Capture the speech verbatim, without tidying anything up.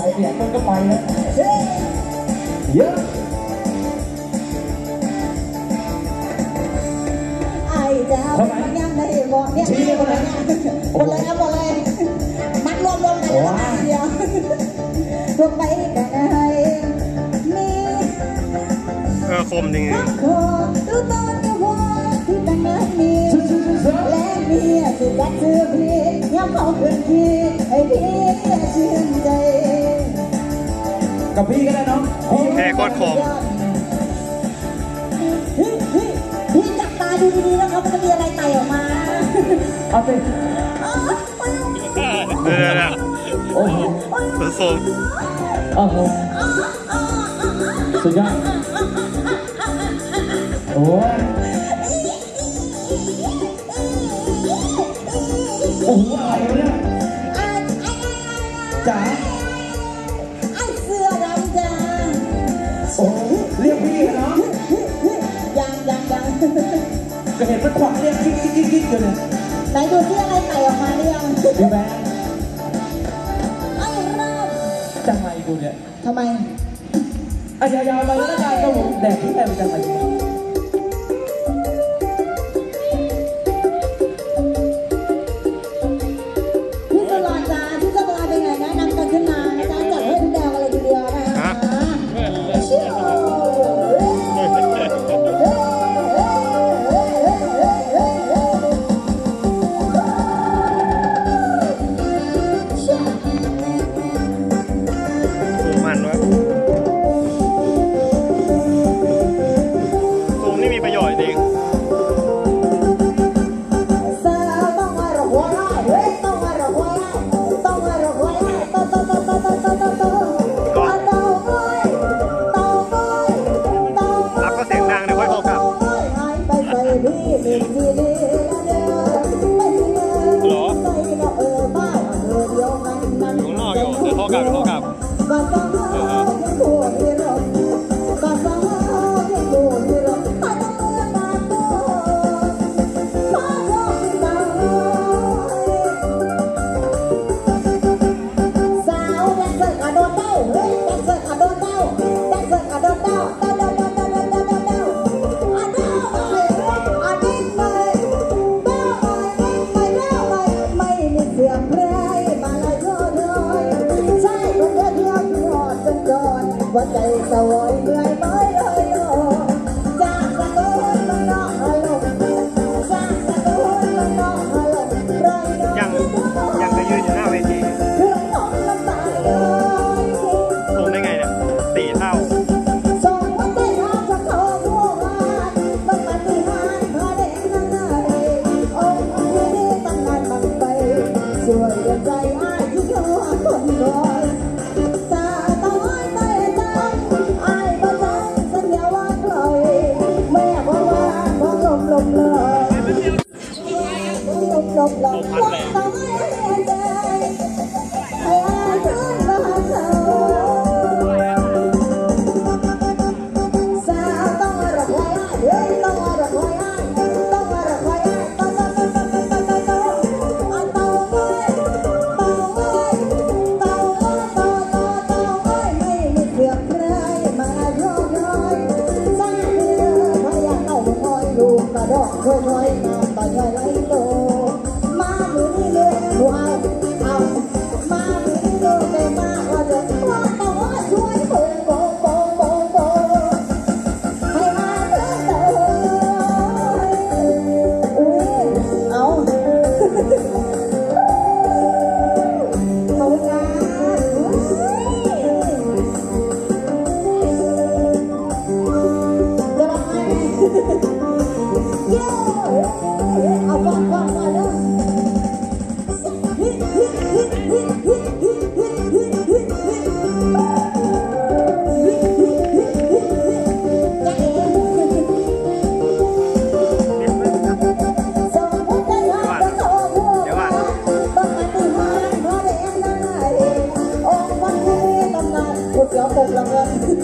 เนี่ยมันก็ไปนะเยอะไอ้เจ้ามันยังได้บอกเนี่ยหมดเลยหมดเลยนะหมดเลยมัดรวมรวมกันแล้วเดียวรวมไปกันให้มีเออคมจริงๆขอดูตอนที่ว่าที่ตั้งนานมีและมีสุดกัดเสื้อพี่ย้ำเขาเกินพี่ให้พี่ชื่นใจกับพี่ก็ได้น้องแค่โคตรคมพี่จับตาดูดีๆนะครับมันจะมีอะไรไต่ออกมาเอาสิเออโอ้โหสุดโอ้โหสุดยอดโอ้ยโอ้โหอะไรเนี่ยจ๋าไอ้เสื้อดำจ้าโอ้เรียกพี่เนาะยังยังยังก็เห็นมันขวัญเรียกกิ๊กกิ๊กกิ๊กกิ๊กอยู่เนี่ยไหนดูที่อะไรไต่ออกมาเรียงพี่แบงไอ้ราบจังไรกูเนี่ยทำไมอ่ะยาวๆไปแล้วกันก็ผมแดกที่แอบจังไรพี่ตลอดจ้าพี่ตลอดเป็นไงแนะนำกันขึ้นมานะจ๊ะจัดให้คุณแดงอะไรทีเดียวนะคะเชี่ยวว่าใจสวยเหนื่อยไหมเลยโยจากสะโดนมันนอกอารมณ์จากสะโดนมันนอกอารมณ์ไรน้องยังยังจะยืนอยู่หน้าเวทีเครื่องน้องน้ำตาเลยสูงได้ไงเนี่ยสี่เท่าส่งวันได้ทางจากเขาทั่วมาต้องปฏิหารพาเด็กนั่งไงองค์ที่นี่ตั้งนานบังไปสวยเดือดใจอ้ายที่เขาคนรอยลบลบลบต้องให้ใจให้อายขึ้นมาเธอสาวต้องรักไว้เฮ้ยต้องรักไว้ต้องรักไว้ต้องต้องต้องต้องต้องต้องต้องต้องไว้ต้องไว้ต้องต้องต้องต้องไว้ไม่มีเพื่อนใครมาโยนย้อยสร้างเรือพยาเอาคอยลูกกระดอกคอยคอยน้ำตาไหลโตมาดูนี่เลยดูเอาเอามาดูนี่เลยแต่มาว่าจะว่าต้องว่าช่วยโบโบโบโบโบให้มาเดินเดินอุ้ยเอาเขางานจะทำไงเย้เอาก่อนก่อนก่อนเลยเดี๋ยวปลุกเราเงิน